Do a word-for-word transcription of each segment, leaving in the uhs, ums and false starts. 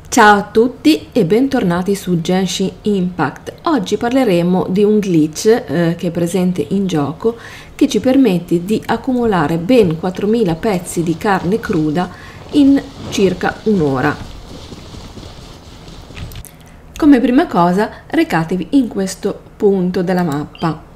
Ciao a tutti e bentornati su Genshin Impact. Oggi parleremo di un glitch eh, che è presente in gioco che ci permette di accumulare ben quattromila pezzi di carne cruda in circa un'ora. Come prima cosa recatevi in questo punto della mappa.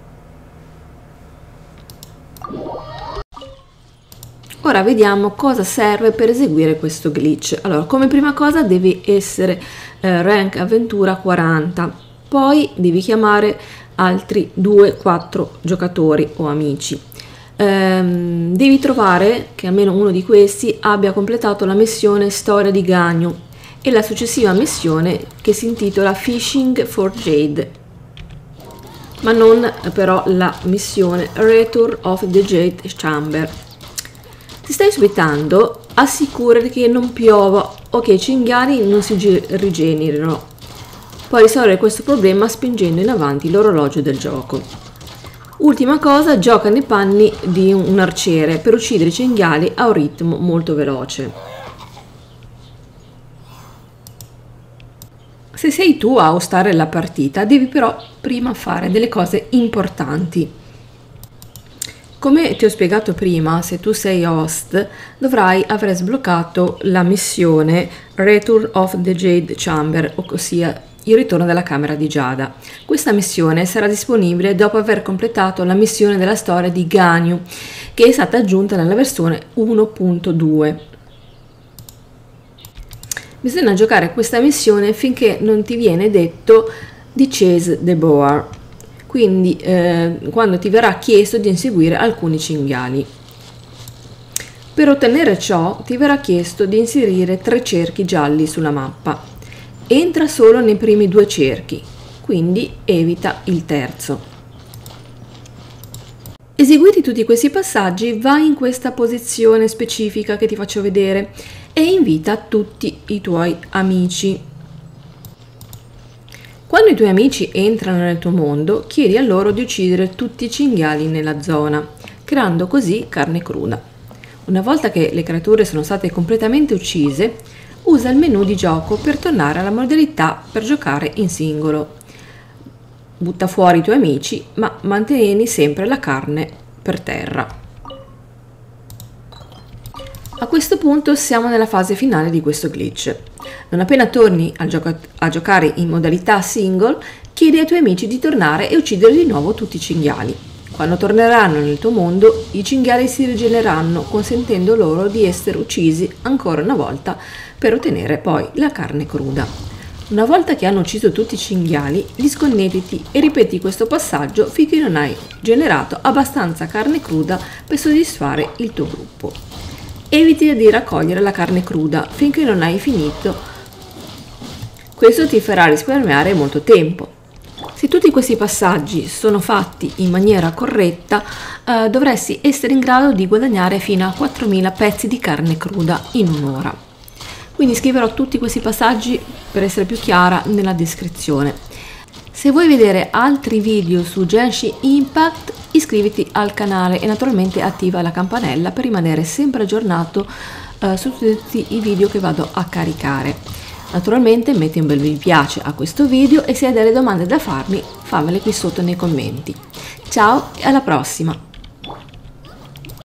Ora vediamo cosa serve per eseguire questo glitch. Allora, come prima cosa devi essere eh, rank avventura quaranta, poi devi chiamare altri due quattro giocatori o amici. Ehm, devi trovare che almeno uno di questi abbia completato la missione Storia di Ganyu e la successiva missione che si intitola Fishing for Jade, ma non però la missione Return of the Jade Chamber. Ti stai aspettando? Assicurati che non piova o che i cinghiali non si rigenerino. Puoi risolvere questo problema spingendo in avanti l'orologio del gioco. Ultima cosa, gioca nei panni di un arciere per uccidere i cinghiali a un ritmo molto veloce. Se sei tu a ostare la partita, devi però prima fare delle cose importanti. Come ti ho spiegato prima, se tu sei host, dovrai aver sbloccato la missione Return of the Jade Chamber, ossia il ritorno della camera di Giada. Questa missione sarà disponibile dopo aver completato la missione della storia di Ganyu, che è stata aggiunta nella versione uno punto due. Bisogna giocare questa missione finché non ti viene detto di Chase the Boar. Quindi eh, quando ti verrà chiesto di inseguire alcuni cinghiali. Per ottenere ciò ti verrà chiesto di inserire tre cerchi gialli sulla mappa. Entra solo nei primi due cerchi, quindi evita il terzo. Eseguiti tutti questi passaggi, vai in questa posizione specifica che ti faccio vedere e invita tutti i tuoi amici. Quando i tuoi amici entrano nel tuo mondo, chiedi a loro di uccidere tutti i cinghiali nella zona, creando così carne cruda. Una volta che le creature sono state completamente uccise, usa il menu di gioco per tornare alla modalità per giocare in singolo. Butta fuori i tuoi amici, ma mantieni sempre la carne per terra. A questo punto siamo nella fase finale di questo glitch. Non appena torni a, gioca a giocare in modalità single, chiedi ai tuoi amici di tornare e uccidere di nuovo tutti i cinghiali. Quando torneranno nel tuo mondo, i cinghiali si rigenereranno, consentendo loro di essere uccisi ancora una volta per ottenere poi la carne cruda. Una volta che hanno ucciso tutti i cinghiali, disconnettiti e ripeti questo passaggio finché non hai generato abbastanza carne cruda per soddisfare il tuo gruppo. Eviti di raccogliere la carne cruda finché non hai finito. Questo ti farà risparmiare molto tempo. Se tutti questi passaggi sono fatti in maniera corretta, eh, dovresti essere in grado di guadagnare fino a quattromila pezzi di carne cruda in un'ora. Quindi scriverò tutti questi passaggi per essere più chiara nella descrizione. Se vuoi vedere altri video su Genshin Impact, iscriviti al canale e naturalmente attiva la campanella per rimanere sempre aggiornato eh, su tutti i video che vado a caricare. Naturalmente metti un bel mi piace a questo video e se hai delle domande da farmi, fammele qui sotto nei commenti. Ciao e alla prossima!